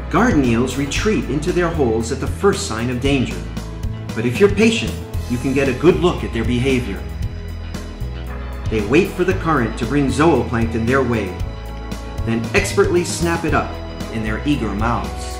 Garden eels retreat into their holes at the first sign of danger. But if you're patient, you can get a good look at their behavior. They wait for the current to bring zooplankton their way, then expertly snap it up in their eager mouths.